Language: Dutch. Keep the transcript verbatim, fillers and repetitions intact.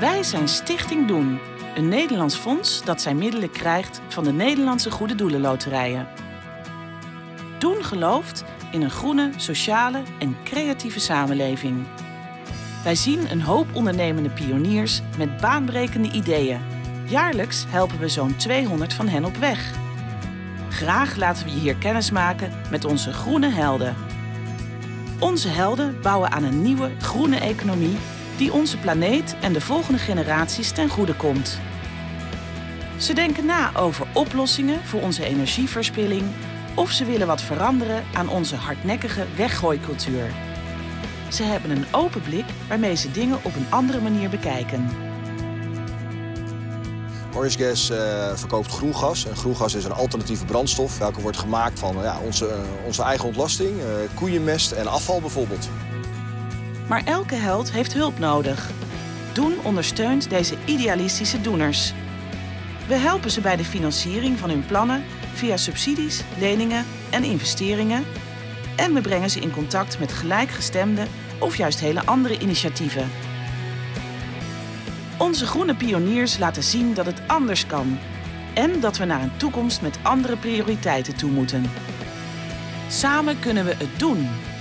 Wij zijn Stichting Doen, een Nederlands fonds dat zijn middelen krijgt van de Nederlandse Goede Doelenloterijen. Doen gelooft in een groene, sociale en creatieve samenleving. Wij zien een hoop ondernemende pioniers met baanbrekende ideeën. Jaarlijks helpen we zo'n tweehonderd van hen op weg. Graag laten we je hier kennis maken met onze groene helden. Onze helden bouwen aan een nieuwe groene economie die onze planeet en de volgende generaties ten goede komt. Ze denken na over oplossingen voor onze energieverspilling of ze willen wat veranderen aan onze hardnekkige weggooicultuur. Ze hebben een open blik waarmee ze dingen op een andere manier bekijken. Orange Gas uh, verkoopt groen gas. En groen gas is een alternatieve brandstof welke wordt gemaakt van uh, ja, onze, uh, onze eigen ontlasting, uh, koeienmest en afval bijvoorbeeld. Maar elke held heeft hulp nodig. Doen ondersteunt deze idealistische doeners. We helpen ze bij de financiering van hun plannen via subsidies, leningen en investeringen. En we brengen ze in contact met gelijkgestemde of juist hele andere initiatieven. Onze groene pioniers laten zien dat het anders kan. En dat we naar een toekomst met andere prioriteiten toe moeten. Samen kunnen we het doen.